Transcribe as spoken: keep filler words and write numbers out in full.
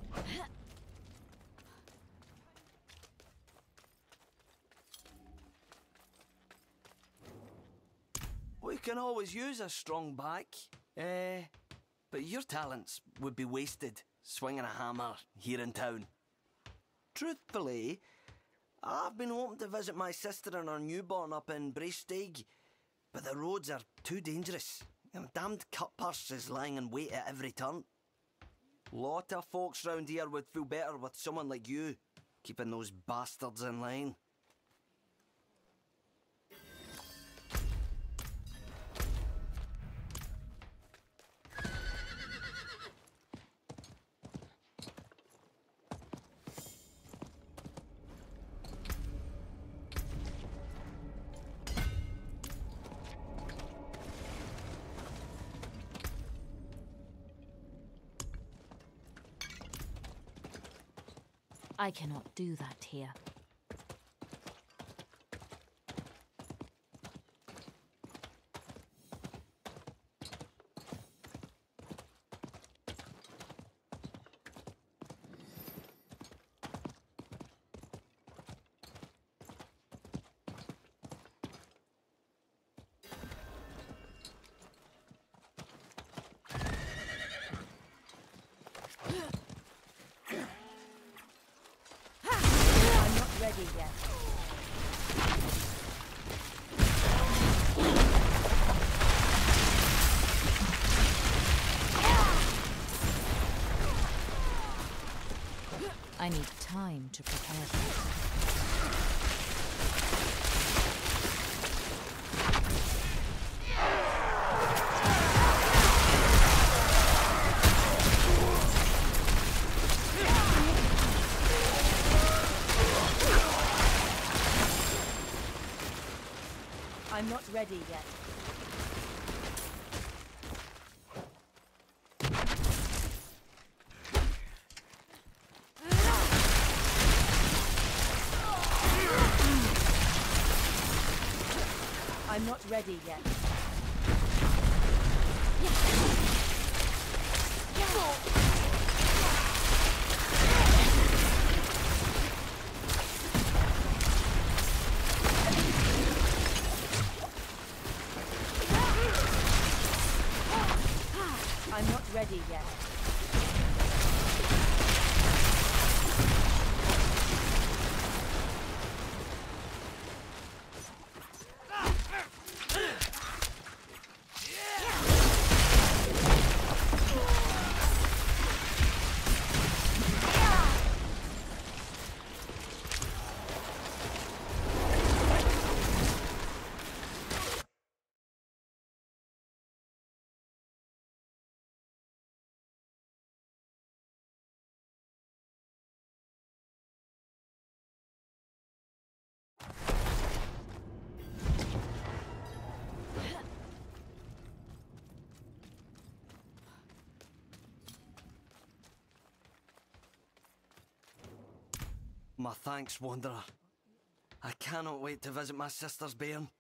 We can always use a strong back. Eh, but your talents would be wasted swinging a hammer here in town. Truthfully, I've been hoping to visit my sister and her newborn up in Brigands, but the roads are too dangerous. And a damned cutpurse is lying in wait at every turn. Lot of folks round here would feel better with someone like you keeping those bastards in line. I cannot do that here. Ready yet. I need time to prepare for I'm not ready yet. I'm not ready yet. I'm not ready yet. My thanks, Wanderer. I cannot wait to visit my sister's bairn.